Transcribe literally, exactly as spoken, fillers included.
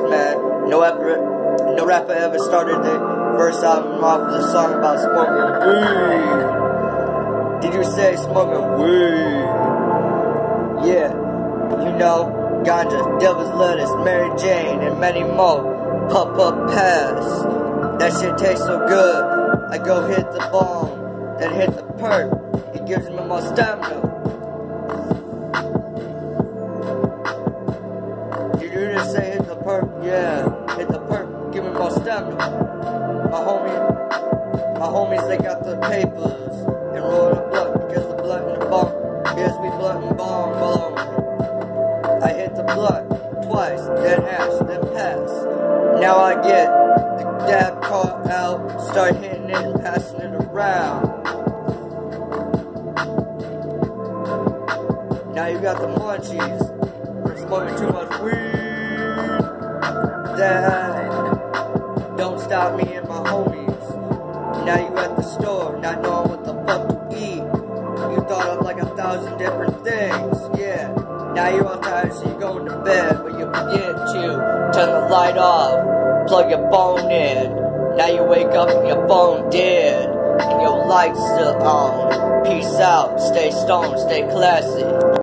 man. No rapper, no rapper ever started their first album off with a song about smoking weed. Did you say smoking weed? Yeah, you know, ganja, devil's lettuce, Mary Jane, and many more. Puff up pass. That shit tastes so good. I go hit the bong, then hit the perk. It gives me more stamina. Did you just say hit the perk? Yeah, hit the perk. Give me more stamina. My homie, my homies, they got the papers and roll the blunt because the blunt and the bomb. Yes, we blunt and bomb along. I hit the blunt twice, then hash, then pass. Now I get the dab card out, start hitting it and passing it around. Now you got the munchies from smoking too much weed. That don't stop me and my homies. Now you at the store, not knowing what the fuck to eat. You thought of like a thousand different things, yeah. Now you're all tired, so you're going to bed, but you forget to turn the light off, plug your phone in. Now you wake up and your phone dead, and your light's still on. Peace out, stay stoned, stay classy.